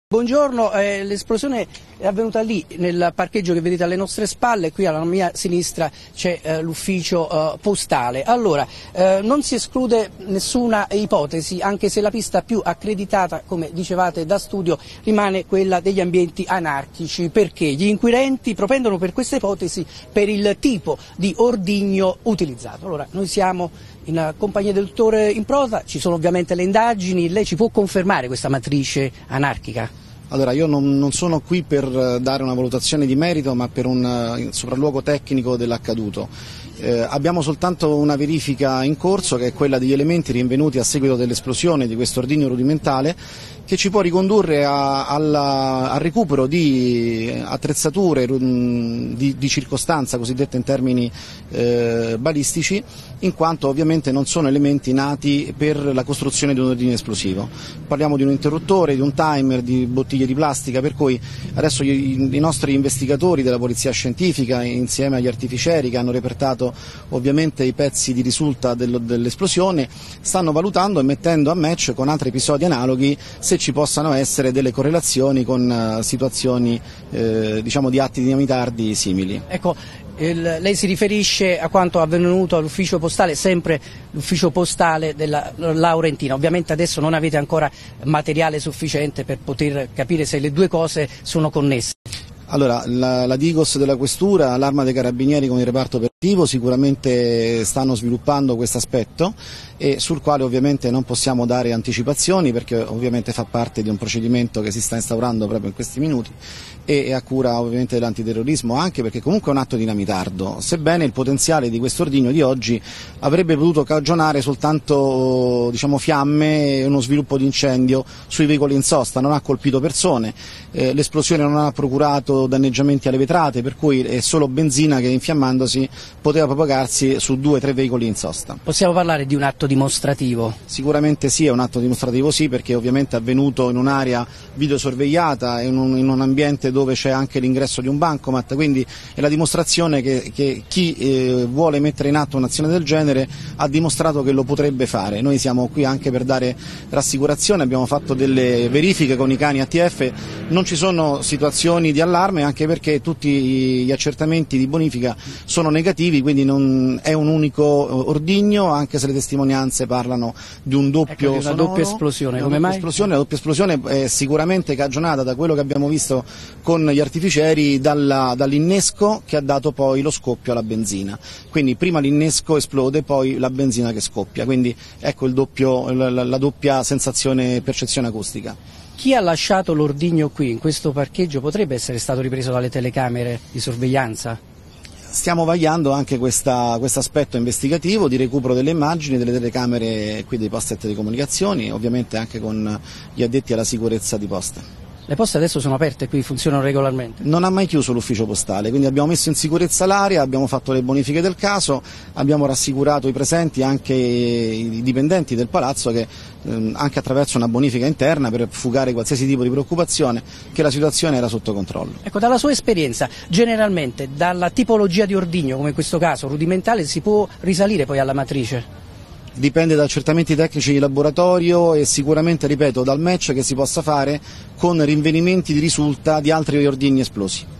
Buongiorno, l'esplosione è avvenuta lì nel parcheggio che vedete alle nostre spalle, qui alla mia sinistra c'è l'ufficio postale. Allora, non si esclude nessuna ipotesi, anche se la pista più accreditata, come dicevate da studio, rimane quella degli ambienti anarchici, perché gli inquirenti propendono per questa ipotesi per il tipo di ordigno utilizzato. Allora, noi siamo in compagnia del dottore Improta, ci sono ovviamente le indagini, lei ci può confermare questa matrice anarchica? Allora, io non sono qui per dare una valutazione di merito, ma per un sopralluogo tecnico dell'accaduto. Abbiamo soltanto una verifica in corso, che è quella degli elementi rinvenuti a seguito dell'esplosione di questo ordigno rudimentale, che ci può ricondurre al recupero di attrezzature di circostanza, cosiddette in termini balistici, in quanto ovviamente non sono elementi nati per la costruzione di un ordigno esplosivo. Parliamo di un interruttore, di un timer, di bottiglie di plastica, per cui adesso i nostri investigatori della polizia scientifica, insieme agli artificieri che hanno repertato ovviamente i pezzi di risulta dell'esplosione, stanno valutando e mettendo a match con altri episodi analoghi se ci possano essere delle correlazioni con situazioni diciamo di atti dinamitardi simili. Ecco, lei si riferisce a quanto avvenuto all'ufficio postale, sempre l'ufficio postale della Laurentina. Ovviamente adesso non avete ancora materiale sufficiente per poter capire se le due cose sono connesse. Allora, la Digos della Questura, l'Arma dei Carabinieri con il reparto operativo sicuramente stanno sviluppando questo aspetto, e sul quale ovviamente non possiamo dare anticipazioni, perché ovviamente fa parte di un procedimento che si sta instaurando proprio in questi minuti e è a cura ovviamente dell'antiterrorismo, anche perché comunque è un atto dinamitardo, sebbene il potenziale di questo ordigno di oggi avrebbe potuto cagionare soltanto fiamme e uno sviluppo di incendio sui veicoli in sosta, non ha colpito persone, l'esplosione non ha procurato danneggiamenti alle vetrate, per cui è solo benzina che infiammandosi poteva propagarsi su 2 o 3 veicoli in sosta. Possiamo parlare di un atto dimostrativo? Sicuramente sì, è un atto dimostrativo sì, perché ovviamente è avvenuto in un'area videosorvegliata, in un ambiente dove c'è anche l'ingresso di un bancomat, quindi è la dimostrazione che chi vuole mettere in atto un'azione del genere ha dimostrato che lo potrebbe fare. Noi siamo qui anche per dare rassicurazione, abbiamo fatto delle verifiche con i cani ATF, non ci sono situazioni di allarme, anche perché tutti gli accertamenti di bonifica sono negativi, quindi non è un unico ordigno, anche se le testimonianze parlano di un doppio una doppia esplosione. Come mai? La doppia esplosione è sicuramente cagionata, da quello che abbiamo visto con gli artificieri, dall'innesco che ha dato poi lo scoppio alla benzina. Quindi prima l'innesco esplode, poi la benzina che scoppia, quindi ecco la doppia sensazione e percezione acustica. Chi ha lasciato l'ordigno qui, in questo parcheggio, potrebbe essere stato ripreso dalle telecamere di sorveglianza? Stiamo vagliando anche questo aspetto investigativo di recupero delle immagini delle telecamere qui dei posti di comunicazioni, ovviamente anche con gli addetti alla sicurezza di posta. Le poste adesso sono aperte qui, funzionano regolarmente? Non ha mai chiuso l'ufficio postale, quindi abbiamo messo in sicurezza l'area, abbiamo fatto le bonifiche del caso, abbiamo rassicurato i presenti, anche i dipendenti del palazzo, che anche attraverso una bonifica interna, per fugare qualsiasi tipo di preoccupazione, che la situazione era sotto controllo. Ecco, dalla sua esperienza, generalmente dalla tipologia di ordigno, come in questo caso rudimentale, si può risalire poi alla matrice? Dipende da accertamenti tecnici di laboratorio e sicuramente, ripeto, dal match che si possa fare con rinvenimenti di risulta di altri ordigni esplosi.